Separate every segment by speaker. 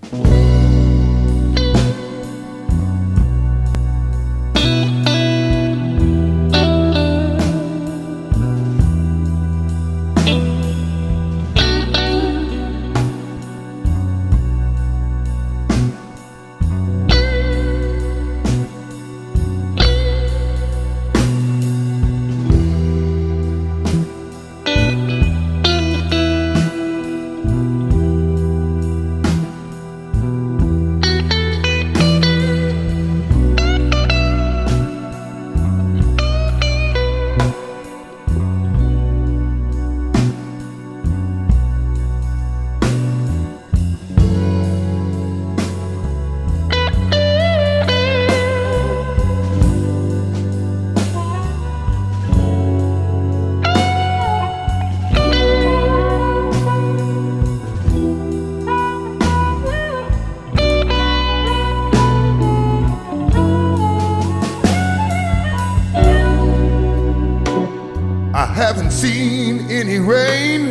Speaker 1: I haven't seen any rain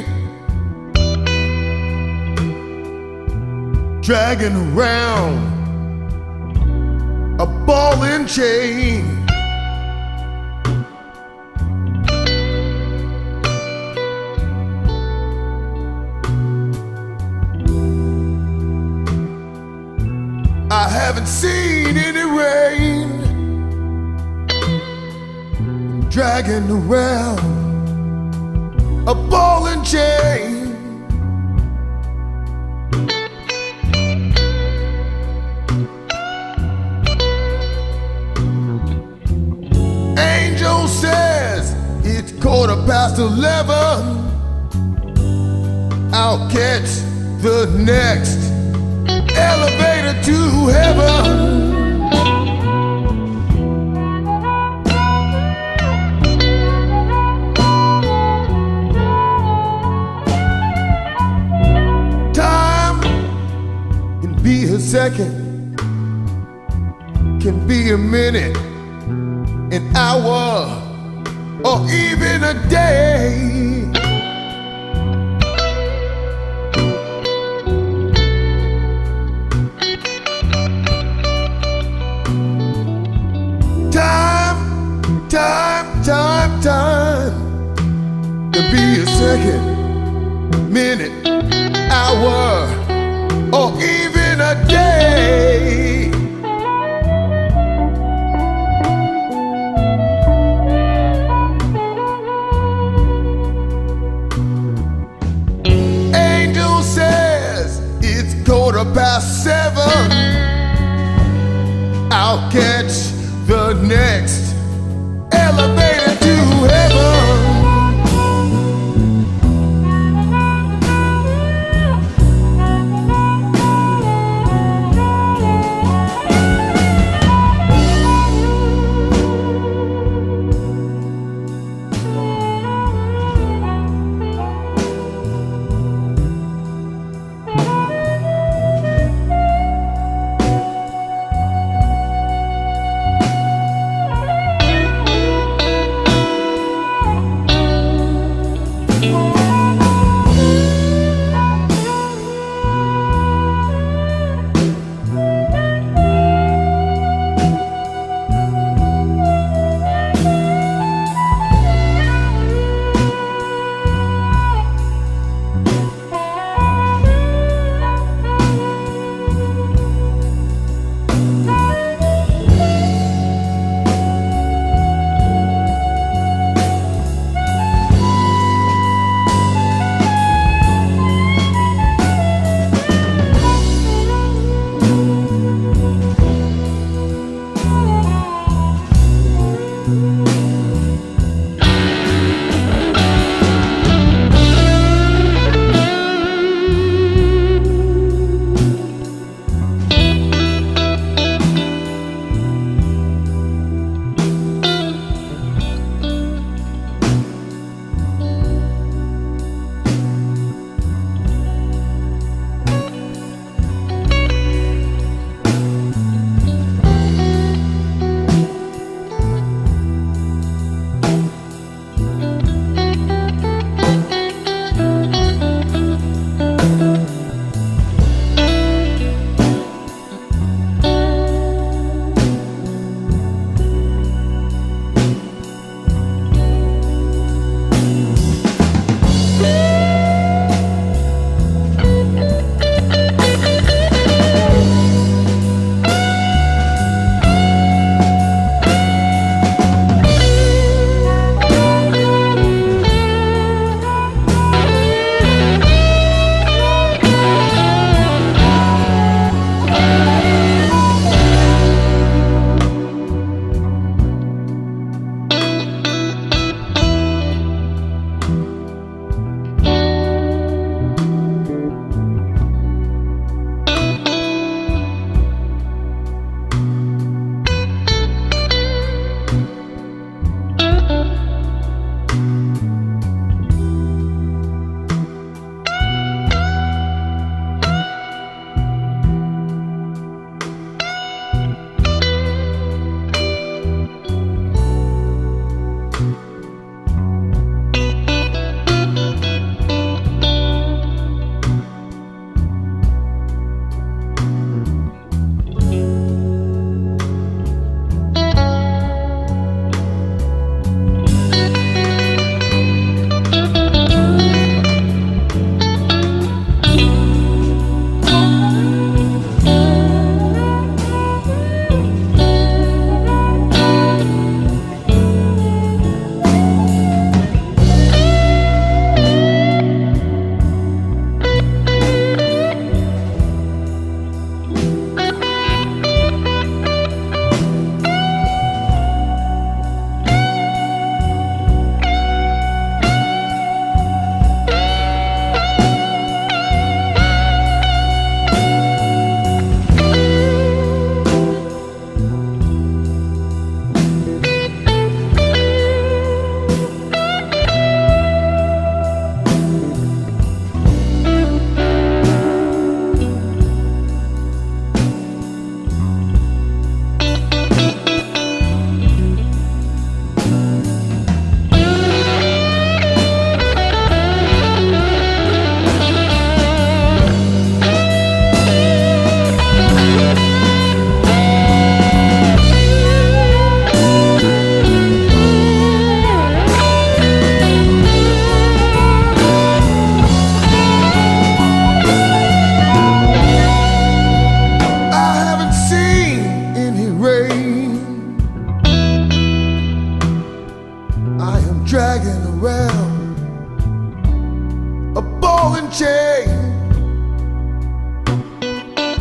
Speaker 1: dragging around a ball and chain. I haven't seen any rain dragging around a ball and chain. Angel says it's 11:15. I'll catch the next elevator to heaven. Be a second, can be a minute, an hour, or even a day. Time can be a second, minute, hour, or even a day. Angel says it's 7:15. I'll catch the next elevator to heaven.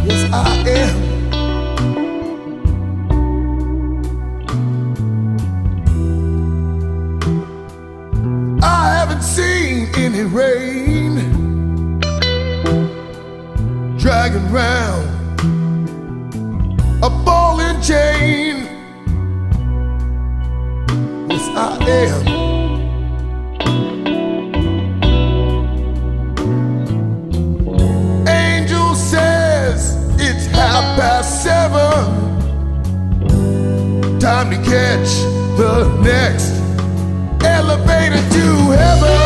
Speaker 1: Yes, I am. I haven't seen any rain dragging round a ball and chain. Yes, I am. Angel says it's 7:30. Time to catch the next elevator to heaven.